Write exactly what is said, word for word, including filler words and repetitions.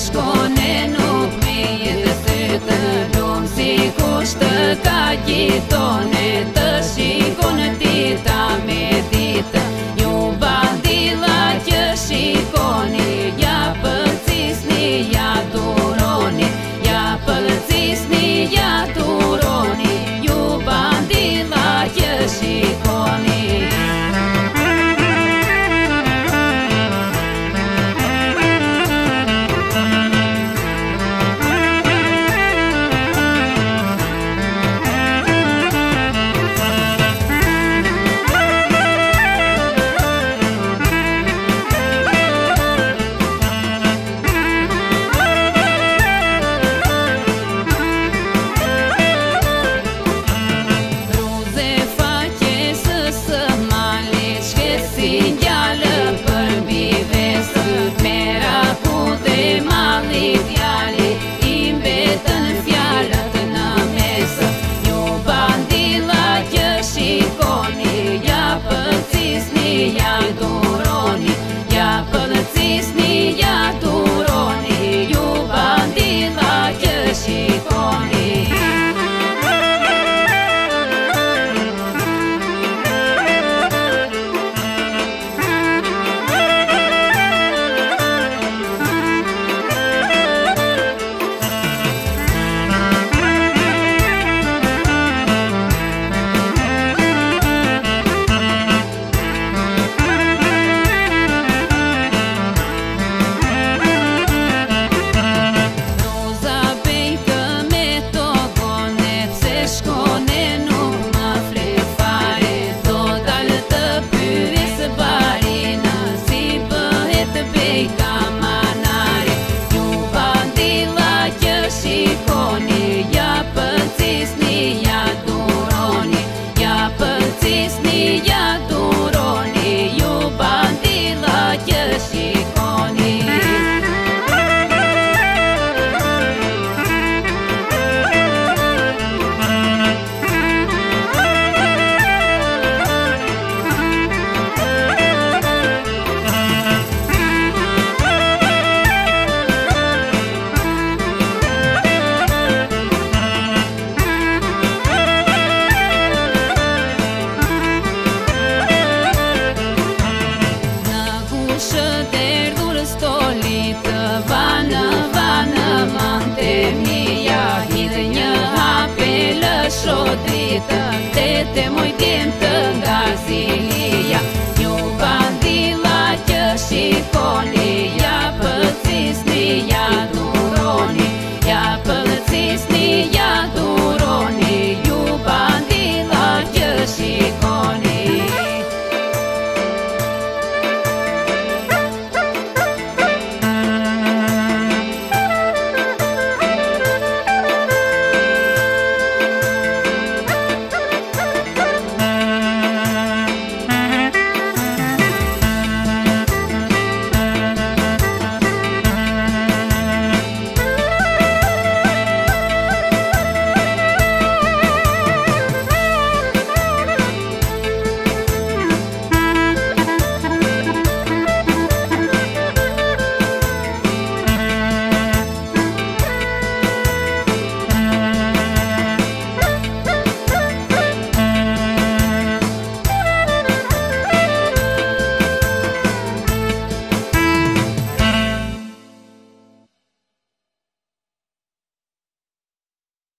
shkone nuk me jetë sytë, lumë si kushtë ka gjitone, të shikon dita me ditë. Ju bandila që shikoni, ja përcisni, ja duroni, ja përcisni, ja duroni, ju bandila që shikoni. Ja duroni, ja përcisni, ja duroni, ju bandila që shikoni. Te te moj djem të nga zi.